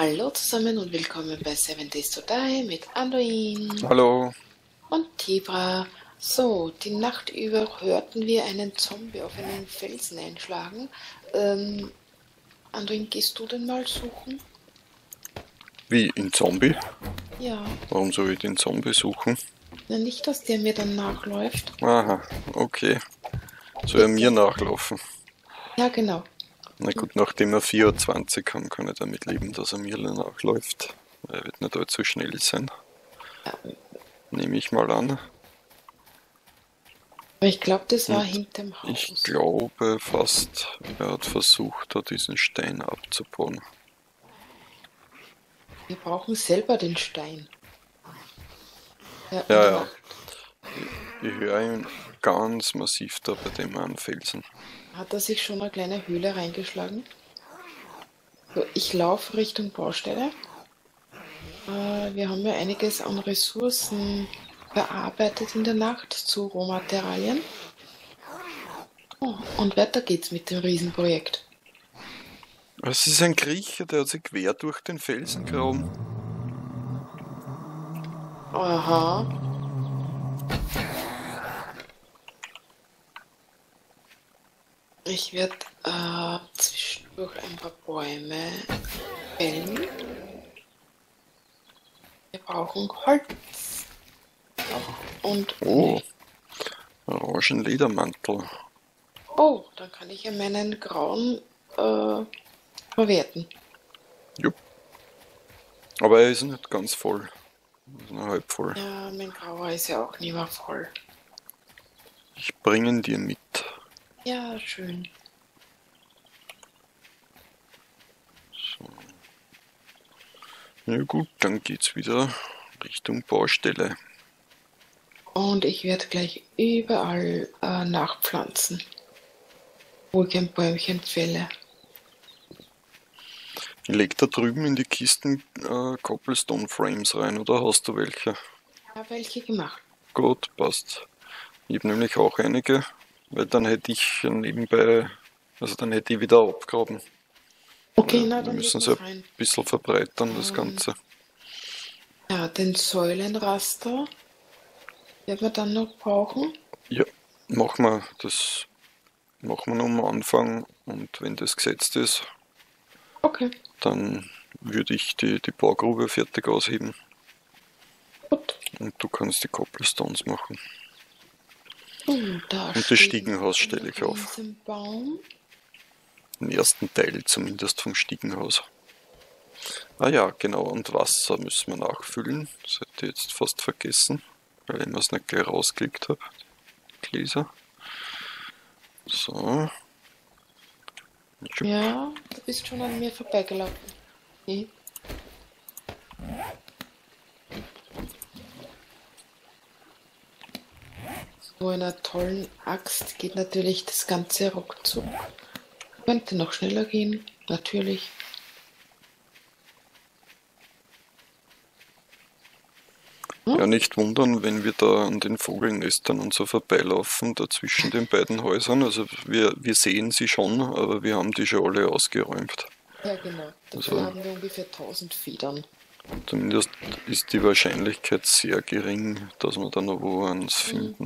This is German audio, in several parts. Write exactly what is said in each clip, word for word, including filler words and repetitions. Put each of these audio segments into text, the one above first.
Hallo zusammen und willkommen bei Seven Days to Die mit Anduin Hallo. und Tibra. So, die Nacht über hörten wir einen Zombie auf einen Felsen einschlagen. Ähm, Anduin, gehst du den mal suchen? Wie, in Zombie? Ja, Warum soll ich den Zombie suchen? na nicht, dass der mir dann nachläuft. Aha, okay. Soll er mir nachlaufen? Ja, genau. Na gut, nachdem wir vierundzwanzig haben, kann ich damit leben, dass er mir nachläuft. Er wird nicht allzu schnell sein. Nehme ich mal an. Aber ich glaube, das war Und hinterm Haus. ich glaube fast, er hat versucht, da diesen Stein abzubauen. Wir brauchen selber den Stein. Ja, in Ja, der ja. Nacht. Ich höre ihn ganz massiv da bei dem einen Felsen. Hat er sich schon eine kleine Höhle reingeschlagen? So, ich laufe Richtung Baustelle. Äh, wir haben ja einiges an Ressourcen bearbeitet in der Nacht zu Rohmaterialien. Oh, und weiter geht's mit dem Riesenprojekt. Es ist ein Grieche, der hat sich quer durch den Felsen graben. Aha. Ich werde äh, zwischendurch ein paar Bäume fällen. Wir brauchen Holz. Und Oh, orangen Ledermantel. oh, dann kann ich ja meinen grauen äh, verwerten. Jupp. Aber er ist nicht ganz voll. Er ist nur halb voll. Ja, mein grauer ist ja auch nie mehr voll. Ich bringe ihn dir mit. Ja, schön. So. Ja gut, dann geht's wieder Richtung Baustelle. Und ich werde gleich überall äh, nachpflanzen, wo ich ein Bäumchen fälle. Ich leg da drüben in die Kisten äh, Cobblestone Frames rein, oder hast du welche? Ich habe welche gemacht. Gut, passt. Ich habe nämlich auch einige, weil dann hätte ich nebenbei, also dann hätte ich wieder abgraben. Okay, Ja, na wir dann müssen legen so wir ein rein. bisschen verbreitern, das Ähm, Ganze. Ja, den Säulenraster werden wir dann noch brauchen. Ja, machen wir das. Machen wir noch am Anfang, und wenn das gesetzt ist, Okay, dann würde ich die, die Baugrube fertig ausheben gut. und du kannst die Cobblestones machen. Uh, da Und das steht Stiegenhaus ein stelle ich auf. Riesenbaum. Den ersten Teil zumindest vom Stiegenhaus. Ah ja, genau, und Wasser müssen wir nachfüllen. Das hätte ich jetzt fast vergessen, weil ich mir es nicht gleich rausgelegt habe. Gläser. So. Ja, du bist schon an mir vorbeigelaufen. Okay. So einer tollen Axt geht natürlich das ganze ruckzuck. Könnte noch schneller gehen, natürlich. Ja, nicht wundern, wenn wir da an den Vogelnestern und so vorbeilaufen, da zwischen den beiden Häusern. Also wir, wir sehen sie schon, aber wir haben die schon alle ausgeräumt. Ja, genau. Dafür Also haben wir ungefähr tausend Federn. zumindest ist die Wahrscheinlichkeit sehr gering, dass wir da noch wo eins finden.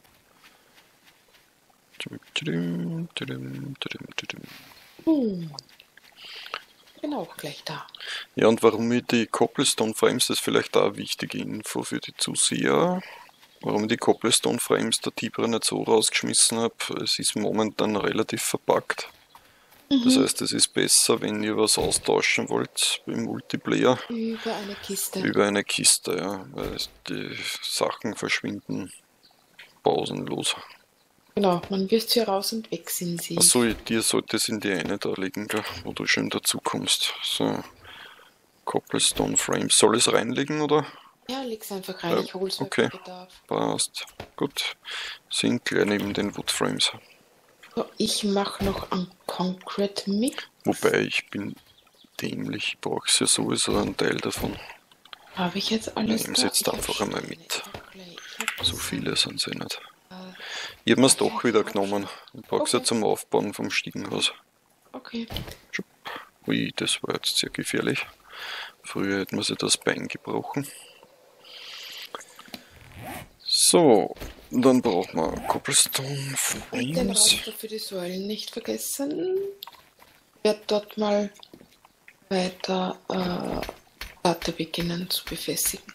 Hm. Bin auch gleich da. Ja, und warum ich die Cobblestone Frames, das ist vielleicht auch eine wichtige Info für die Zuseher, warum ich die Cobblestone Frames der Tibra nicht so rausgeschmissen habe. Es ist momentan relativ verpackt. Das heißt, es ist besser, wenn ihr was austauschen wollt im Multiplayer, Über eine Kiste. über eine Kiste, ja, weil die Sachen verschwinden pausenlos. Genau, man wirft sie raus und weg sind sie. Achso, dir sollte es in die eine da liegen, gell, wo du schön dazu kommst. So, Cobblestone Frames. Soll ich es reinlegen, oder? Ja, leg's einfach rein, Ja, ich hol's okay. bei Bedarf. Passt. Gut. Sind gleich neben den Woodframes. So, ich mache noch einen Concrete Mix. Wobei, ich bin dämlich, ich brauche ja sowieso einen Teil davon. Habe ich jetzt alles Nehmen da? Sie jetzt Ich hab einfach einmal Steine, mit. okay, ich hab So Sand. viele sind sie nicht. Äh, Ich habe mir es darf doch ich wieder auch genommen. Ich brauche es Okay. ja zum Aufbauen vom Stiegenhaus. Okay. Ui, das war jetzt sehr gefährlich. Früher hätte man sich das Bein gebrochen. So, dann brauchen wir Cobblestone Und den Frames. Raster für die Säulen nicht vergessen. Ich werde dort mal weiter äh, Platte beginnen zu befestigen.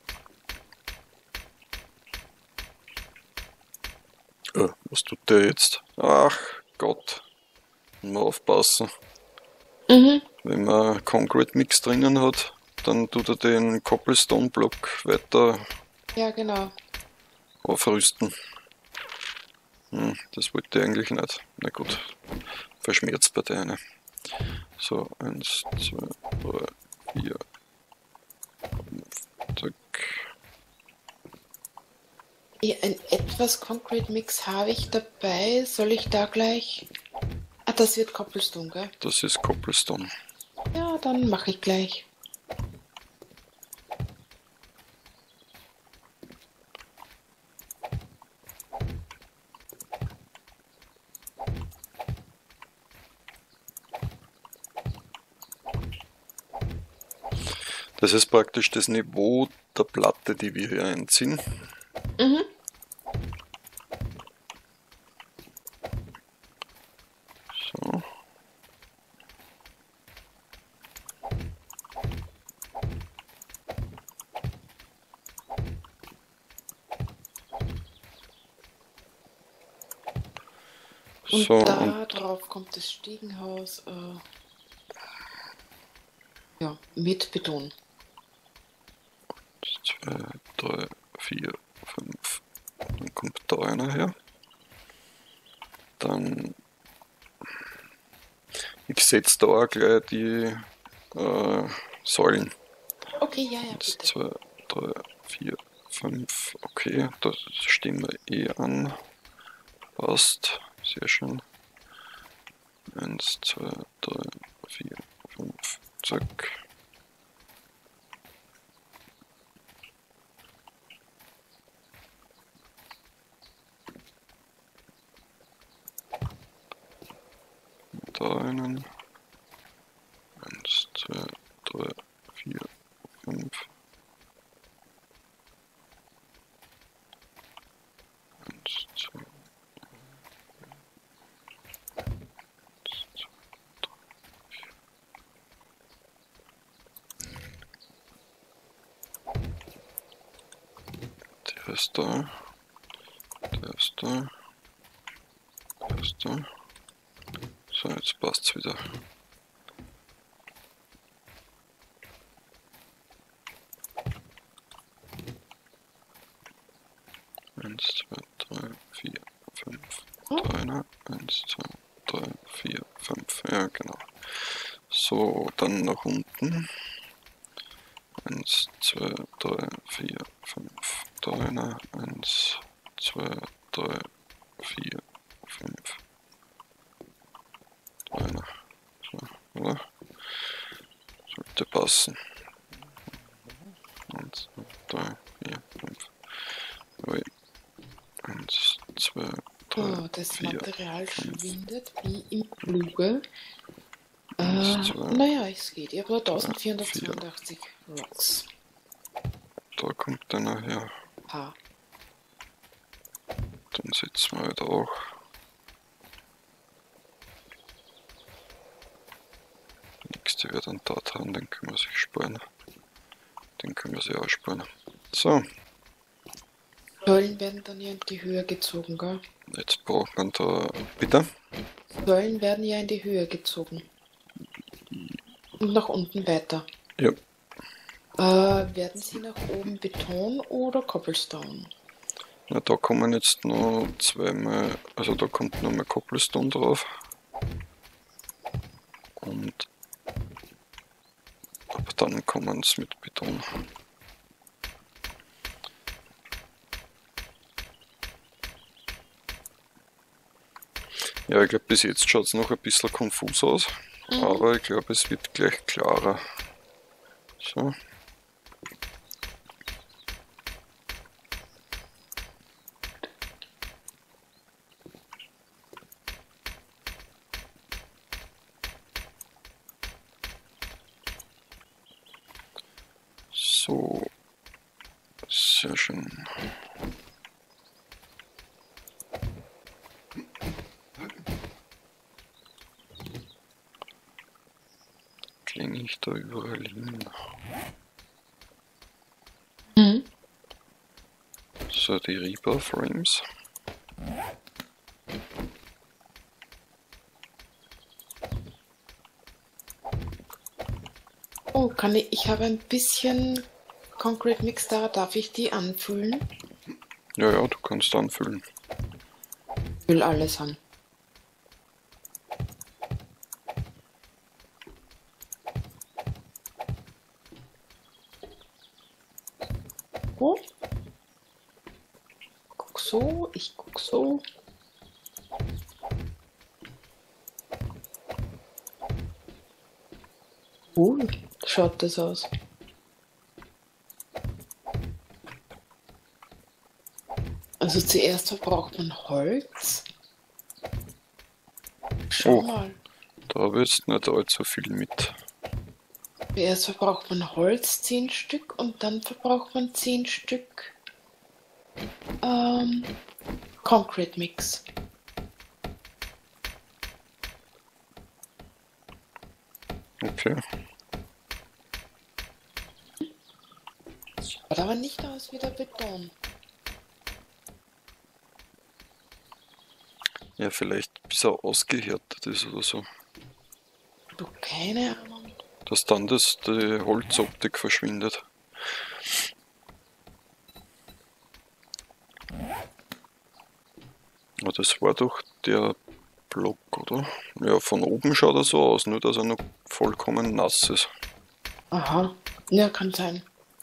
Oh, was tut der jetzt? Ach Gott, mal aufpassen. Mhm. Wenn man Concrete Mix drinnen hat, dann tut er den Cobblestone Block weiter Ja, genau. aufrüsten. Hm, das wollte ich eigentlich nicht. Na gut, verschmerzt bei der eine. So, eins, zwei, drei, vier, fünf, zack. Ja, ein etwas Concrete Mix habe ich dabei. Soll ich da gleich... Ah, das wird Cobblestone, gell? Das ist Cobblestone. Ja, dann mache ich gleich. Das ist praktisch das Niveau der Platte, die wir hier einziehen. Mhm. So. Und So, da und drauf kommt das Stiegenhaus. Äh, ja, mit Beton. zwei, drei, vier, fünf. Dann kommt da einer her. Dann ich setze da auch gleich die äh, Säulen. Okay, ja, ja, eins, bitte. zwei, drei, vier, fünf. Okay, das stimmen wir eh an. Passt. Sehr schön. eins, zwei, drei, vier, fünf. Zack. Da einen. eins, zwei, drei, vier, fünf. eins, zwei, der ist da. Der ist da. Der ist da. So, jetzt passt's wieder. eins, zwei, drei, vier, fünf. Hm? Da einer. eins, zwei, drei, vier, fünf. Ja, genau. So, dann nach unten. eins, zwei, drei, vier, fünf. Da einer. eins, zwei, drei, vier, fünf. Da einer. So, oder? Sollte passen. eins, zwei, drei, vier, fünf. eins, zwei, drei, Oh, das vier, Material fünf. schwindet wie im Fluge. Äh, eins, zwei, naja, es geht. Ich habe nur vier. eintausendvierhundertzweiundachtzig Rocks. Da kommt einer her. Ha. Dann setzen wir halt auch. Der nächste wird einen Tat haben, den können wir sich sparen. Den können wir sich auch sparen. So, Säulen werden dann ja in die Höhe gezogen, gell? jetzt braucht man da. Bitte? Säulen werden ja in die Höhe gezogen. Und nach unten weiter. Ja. Äh, werden sie nach oben Beton oder Cobblestone? Na, da kommen jetzt noch zweimal. Also da kommt noch mal Cobblestone drauf. Und ab dann kommen es mit Beton. Ja, ich glaube, bis jetzt schaut es noch ein bisschen konfus aus, Mhm. aber ich glaube, es wird gleich klarer. So. schön. Klinge ich da überall hin? Mhm. So, die Reaper Frames. Oh, kann ich, ich habe ein bisschen Concrete Mix da, darf ich die anfüllen? Ja, ja, du kannst anfüllen. Füll alles an. Oh. Guck so, ich guck so. Cool, schaut das aus. Also zuerst verbraucht man Holz. Schau Oh. mal. Da habe ich jetzt nicht allzu viel mit. Zuerst verbraucht man Holz zehn Stück und dann verbraucht man zehn Stück ähm, Concrete Mix. Okay. Schaut aber nicht aus wie der Beton. Ja, vielleicht bis er ausgehärtet ist oder so. Du, keine Ahnung. Dass dann das, die Holzoptik verschwindet. Aber das war doch der Block, oder? Ja, von oben schaut er so aus, nur dass er noch vollkommen nass ist. Aha, ja, kann sein.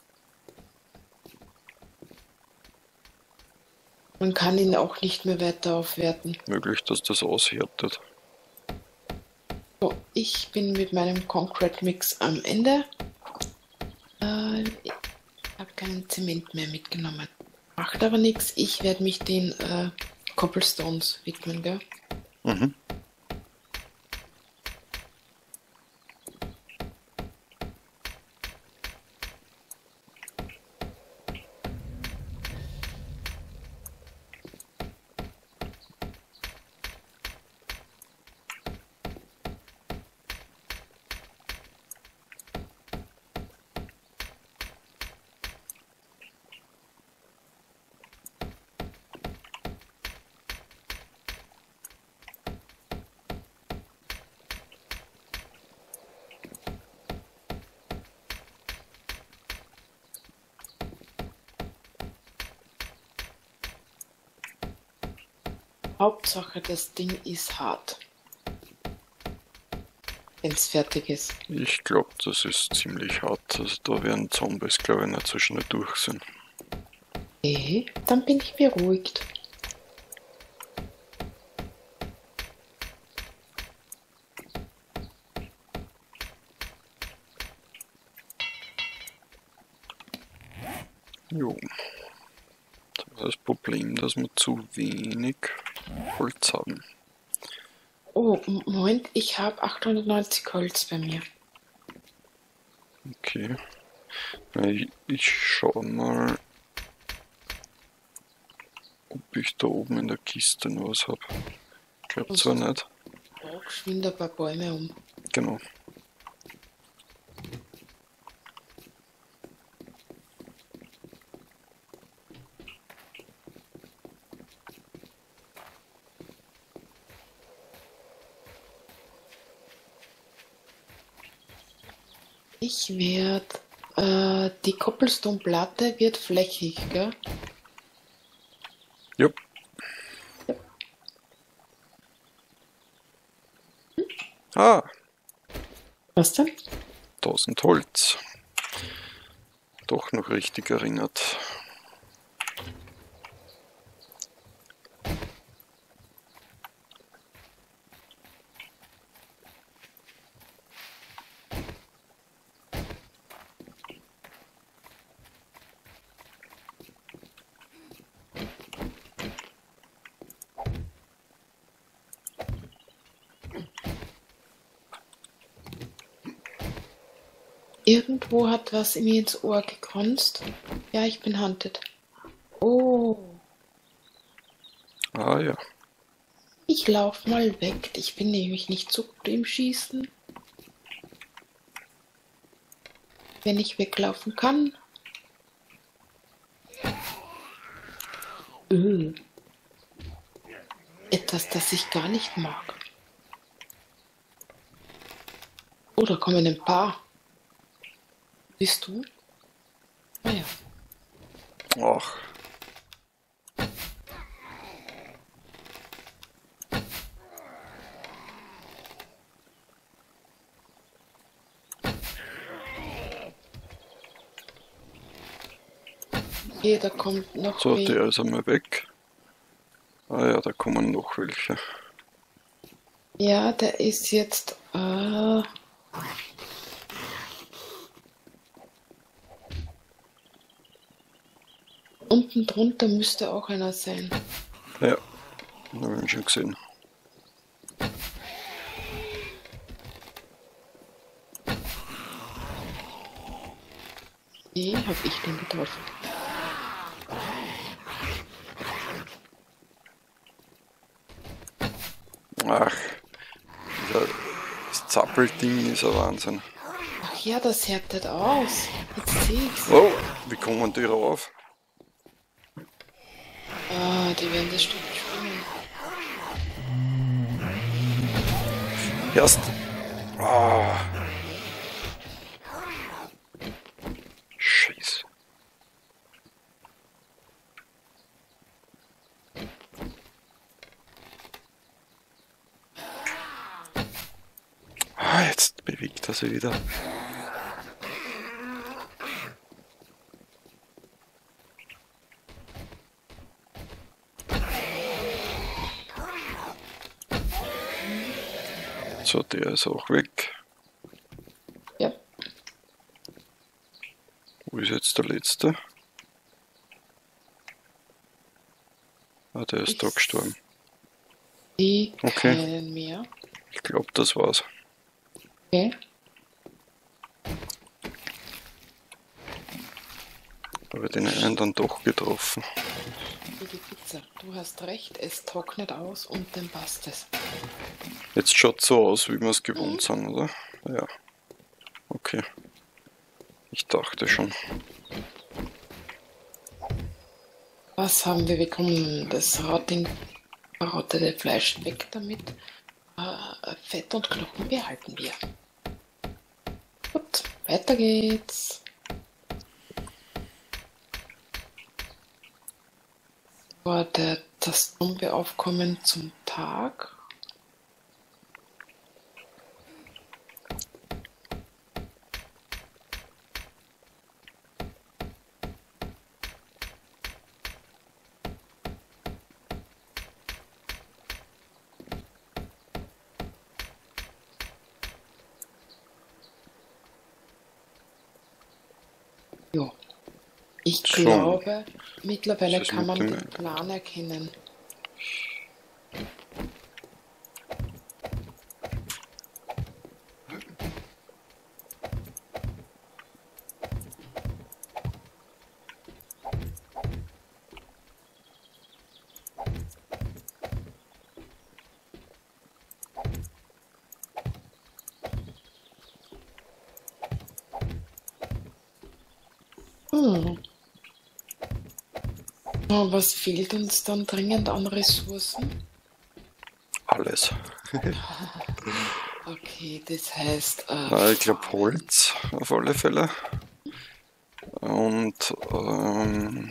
Man kann ihn auch nicht mehr weiter aufwerten. Möglich, dass das aushärtet. So, ich bin mit meinem Concrete Mix am Ende. Äh, ich habe keinen Zement mehr mitgenommen. Macht aber nichts, ich werde mich den äh, Cobblestones widmen, gell? Mhm. Hauptsache, das Ding ist hart. Wenn es fertig ist. Ich glaube, das ist ziemlich hart. Also da werden Zombies, glaube ich, nicht so schnell durch sein. Okay, dann bin ich beruhigt. Jo. Das Problem, dass wir zu wenig Holz haben. Oh, M- Moment, ich habe achthundertneunzig Holz bei mir. Okay. Ich, ich schau mal, ob ich da oben in der Kiste noch was habe. Ich glaube zwar nicht. Oh, geschwind ein paar Bäume um. Genau. Ich werde, äh, die Cobblestone-Platte wird flächig, gell? Jupp. Ah, Was denn? tausend Holz. Doch noch richtig erinnert. Irgendwo hat was mir ins Ohr gekreuzt. Ja, ich bin hunted. Ah ja. Ich lauf mal weg. Ich bin nämlich nicht so gut im Schießen. Wenn ich weglaufen kann. Öh. Etwas, das ich gar nicht mag. Oh, da kommen ein paar. Bist du? Ah ja. Ach. Okay, da kommt noch So, wen. der ist einmal weg. Ah ja, da kommen noch welche. Ja, der ist jetzt. Äh, unten drunter müsste auch einer sein. Ja, habe ich ihn schon gesehen. Nee, hab ich den getroffen. Ach, dieser, das Zappelding ist ein Wahnsinn. Ach ja, das härtet aus. Jetzt sehe ich's. Oh, wie kommen die rauf? Ah, die werden das Stück schwimmen. Erst. Ah. Scheiße. Ah, jetzt bewegt er sich wieder. So, der ist auch weg. Ja, Wo ist jetzt der letzte? Ah, der ist da Ich- gestorben. die Okay. keinen mehr. Ich glaube, das war's. Okay. Habe den einen dann doch getroffen. Wie die Pizza. Du hast recht, es trocknet aus und dann passt es. Jetzt schaut so aus, wie wir es gewohnt sind, oder? Ja. Okay. Ich dachte schon. Was haben wir bekommen? Das Rotting, verrottete Fleisch weg damit. Äh, Fett und Knochen behalten wir. Gut, weiter geht's. War der, das Zombie-Aufkommen zum Tag? Jo. Ich So. glaube, mittlerweile Was ist kann mit man dem- den Plan erkennen. Hm. Oh, was fehlt uns dann dringend an Ressourcen? Alles. Okay, das heißt, äh, Na, ich glaube Holz auf alle Fälle. Und ähm,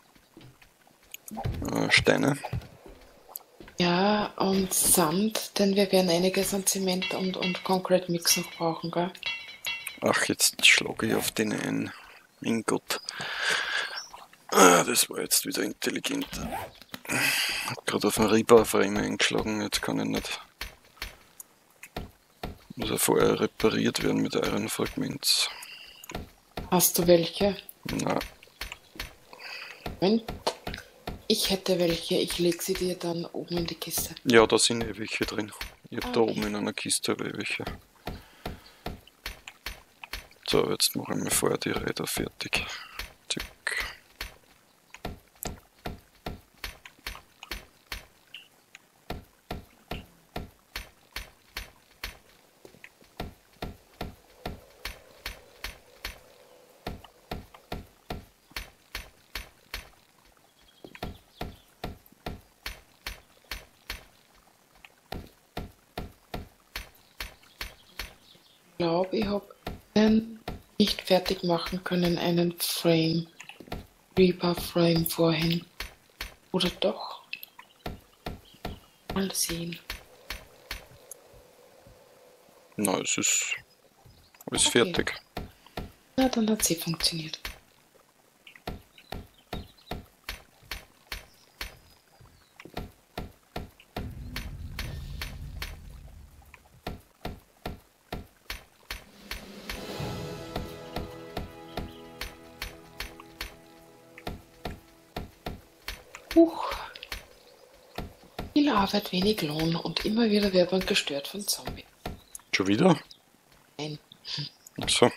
äh, Steine. ja, und Sand, denn wir werden einiges an Zement und, und Concrete Mix noch brauchen, gell? Ach, jetzt schlage ich auf den ein. Mein Gott. Ah, das war jetzt wieder intelligent. Hab gerade auf den Reaper-Frame eingeschlagen, jetzt kann ich nicht. Muss er vorher repariert werden mit Iron Fragments. Hast du welche? Na, Moment. Ich hätte welche, ich leg sie dir dann oben in die Kiste. ja, da sind eh welche drin. Ich hab Ah, da okay. oben in einer Kiste eh welche. So, jetzt mache ich mir vorher die Räder fertig. Zack. glaube, ich habe einen nicht fertig machen können, einen Frame, Reaper Frame vorhin. Oder doch? Mal sehen. Na, es ist alles Okay. fertig. Na, dann hat sie funktioniert. Huch. Viel Arbeit, wenig Lohn und immer wieder wird man gestört von Zombies. Schon wieder? Nein. Ach so.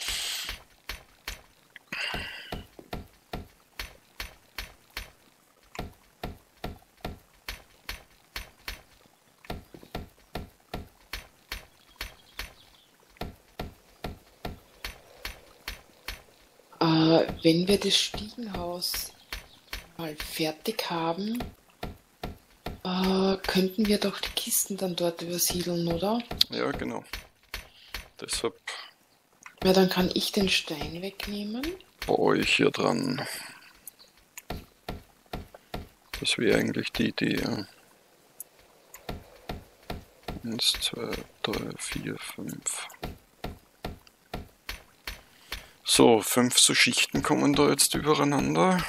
Äh, wenn wir das Stiegenhaus mal fertig haben, äh, könnten wir doch die Kisten dann dort übersiedeln, oder? Ja, genau. Deshalb Ja, dann kann ich den Stein wegnehmen. baue ich hier dran. Das wäre eigentlich die Idee. Ja. Eins, zwei, drei, vier, fünf. So, fünf so Schichten kommen da jetzt übereinander.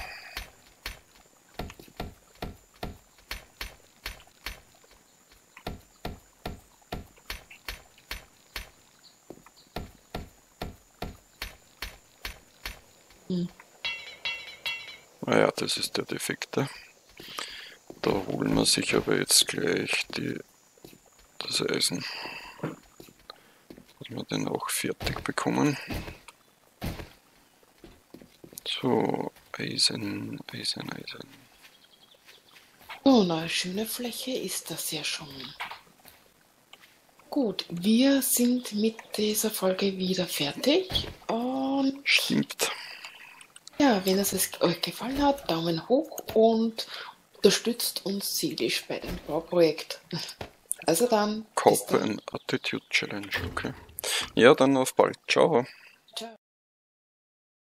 Hm. Naja, das ist der defekte. Da holen wir sich aber jetzt gleich die, das Eisen. Dass wir den auch fertig bekommen. So, Eisen, Eisen, Eisen. So, eine schöne Fläche ist das ja schon. Gut, wir sind mit dieser Folge wieder fertig. Und Stimmt. ja, wenn es euch gefallen hat, Daumen hoch und unterstützt uns seelisch bei dem Bauprojekt. Also dann. bis Cope dann. and Attitude Challenge, okay. Ja, dann auf bald. Ciao.